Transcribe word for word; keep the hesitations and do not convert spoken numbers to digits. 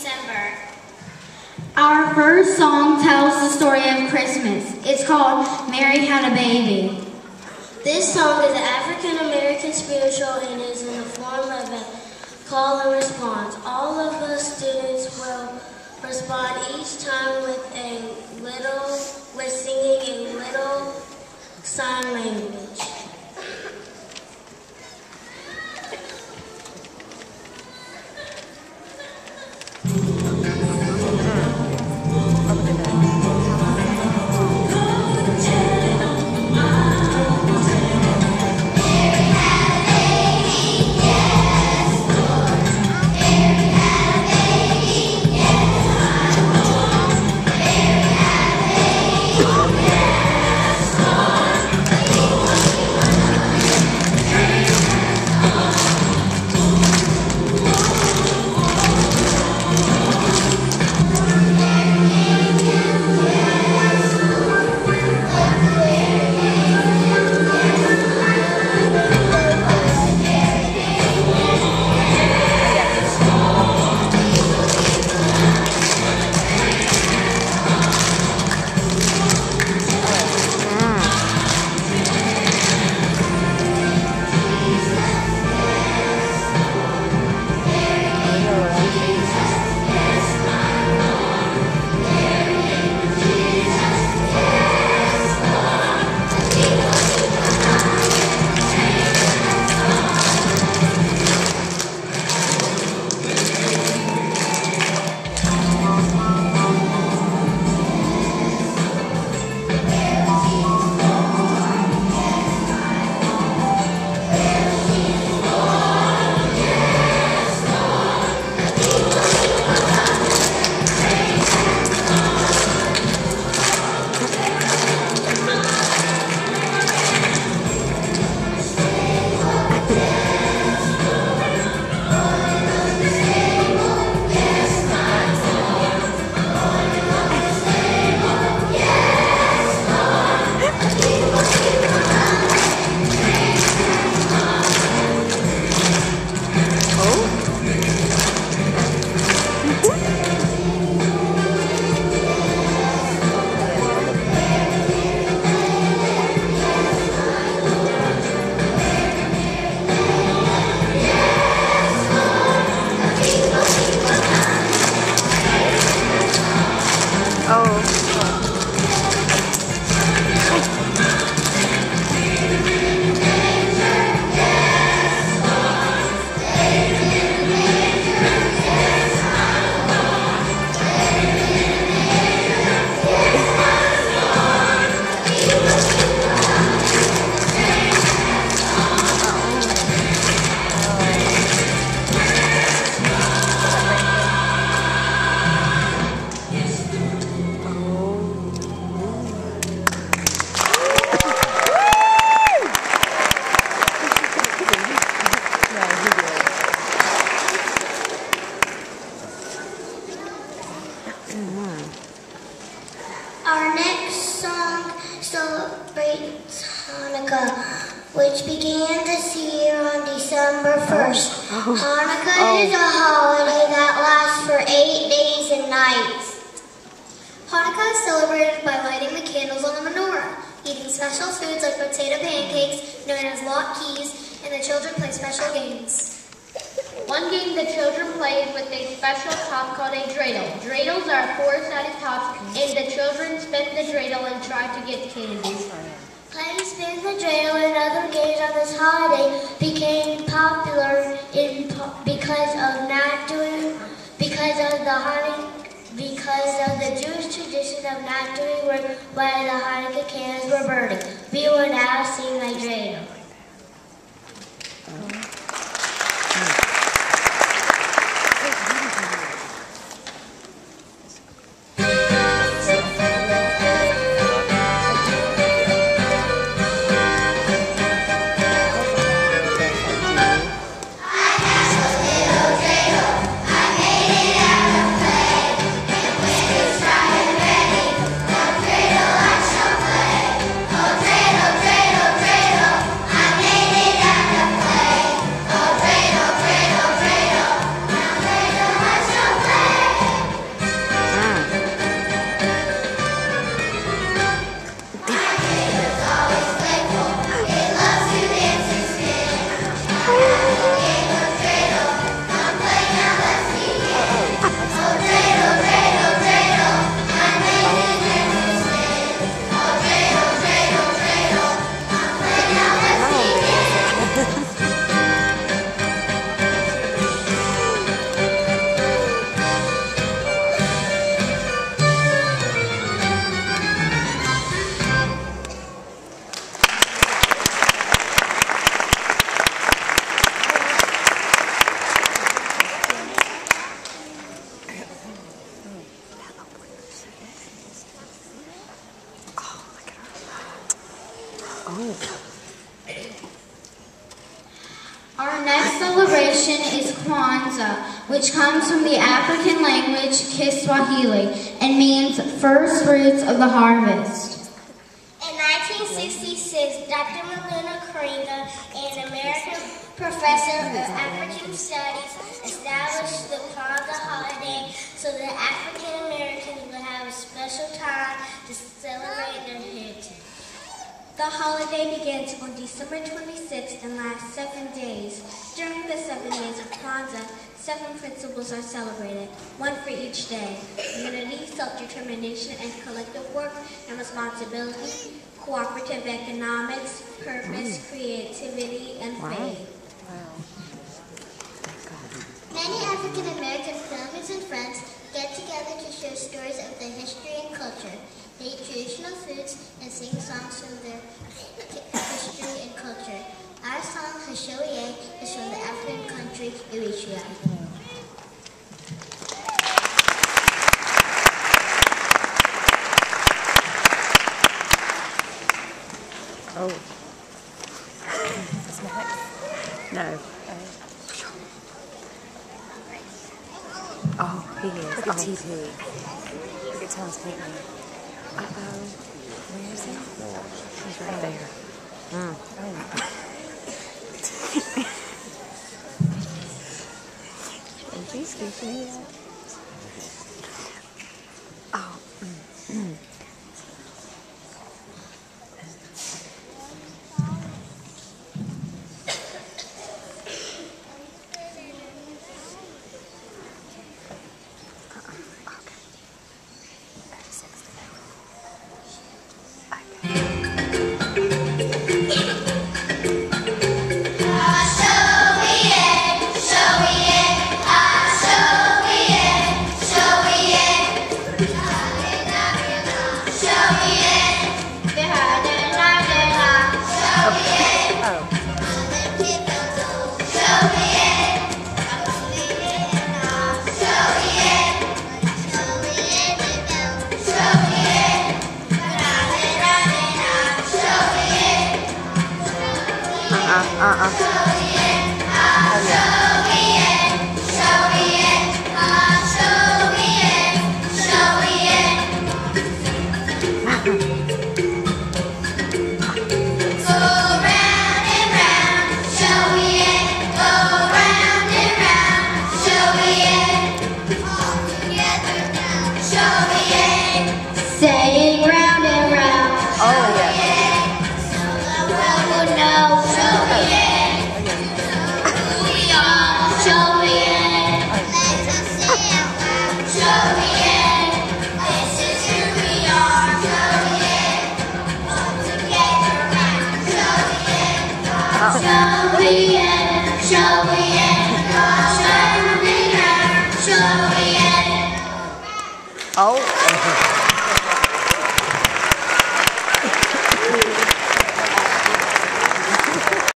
December. Our first song tells the story of Christmas. It's called Mary Had a Baby. This song is an African-American spiritual and is in the form of a call and response. All of the students will respond each time with a little, with singing a little sign language. Our next song celebrates Hanukkah, which began this year on December first. Oh. Hanukkah Oh. is a holiday that lasts for eight days and nights. Hanukkah is celebrated by lighting the candles on the menorah, eating special foods like potato pancakes, known as latkes, and the children play special games. One game the children play is with a special top called a dreidel. Dreidels are four-sided tops, and the children spin the dreidel and try to get candy. Playing Spin the Dreidel and other games on this holiday became popular in because of not doing because of the Hanukkah because of the Jewish tradition of not doing work while the Hanukkah candles were burning. We will now sing the dreidel. Dreidel, Our next celebration is Kwanzaa, which comes from the African language Kiswahili and means first fruits of the harvest. In nineteen sixty-six, Doctor Maluna Karinga, an American professor of African Studies, established the Kwanzaa holiday so that African Americans would have a special time to celebrate their heritage. The holiday begins on December twenty-sixth and lasts seven days. During the seven days of Kwanzaa, seven principles are celebrated, one for each day: unity, self-determination, and collective work and responsibility, cooperative economics, purpose, creativity, and faith. Many African American families and friends get together to share stories of their history and culture. They eat traditional foods and sing songs from their history and culture. Our song, Hashoye, is from the African country Eritrea. Oh. Snacks? No. Oh, he is. Look at T P. Look at Tom's picnic. Uh-oh. Where is he? He's right there. Mm. Oh. Is he sleeping yet? Oh. Mm. Mm. Uh-uh. Oh, yeah. Saying round and round. Oh, yeah. Oh.